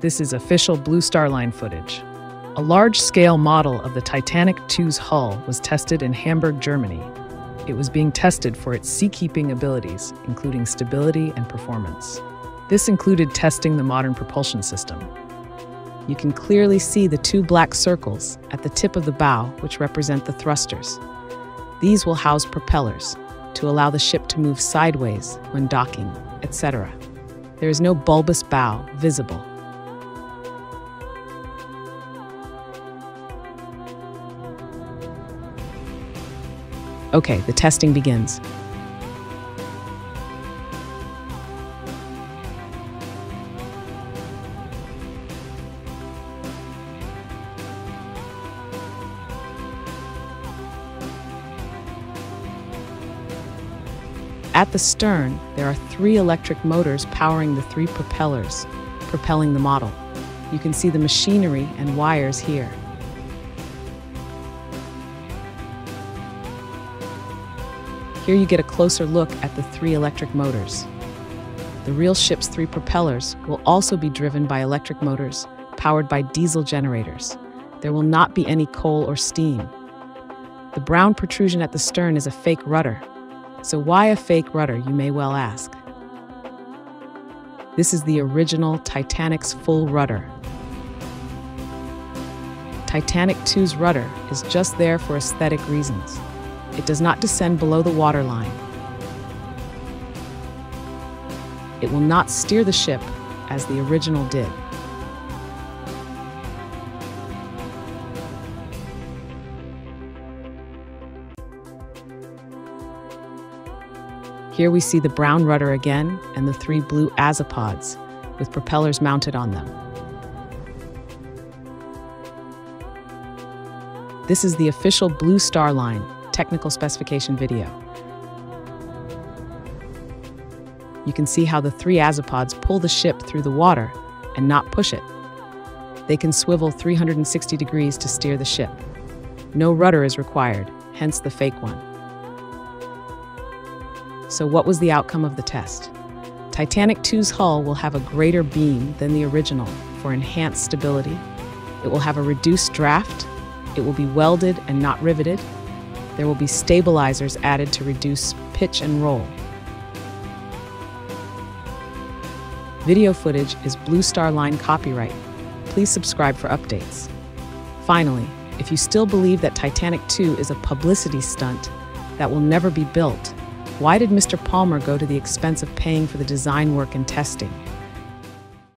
This is official Blue Star Line footage. A large-scale model of the Titanic II's hull was tested in Hamburg, Germany. It was being tested for its seakeeping abilities, including stability and performance. This included testing the modern propulsion system. You can clearly see the two black circles at the tip of the bow, which represent the thrusters. These will house propellers to allow the ship to move sideways when docking, etc. There is no bulbous bow visible. Okay, the testing begins. At the stern, there are 3 electric motors powering the 3 propellers, propelling the model. You can see the machinery and wires here. Here you get a closer look at the 3 electric motors. The real ship's 3 propellers will also be driven by electric motors powered by diesel generators. There will not be any coal or steam. The brown protrusion at the stern is a fake rudder. So why a fake rudder, you may well ask? This is the original Titanic's full rudder. Titanic II's rudder is just there for aesthetic reasons. It does not descend below the waterline. It will not steer the ship as the original did. Here we see the brown rudder again and the 3 blue azipods with propellers mounted on them. This is the official Blue Star Line technical specification video. You can see how the 3 azipods pull the ship through the water and not push it. They can swivel 360 degrees to steer the ship. No rudder is required, hence the fake one. So what was the outcome of the test? Titanic II's hull will have a greater beam than the original for enhanced stability. It will have a reduced draft. It will be welded and not riveted. There will be stabilizers added to reduce pitch and roll. Video footage is Blue Star Line copyright. Please subscribe for updates. Finally, if you still believe that Titanic II is a publicity stunt that will never be built, why did Mr. Palmer go to the expense of paying for the design work and testing?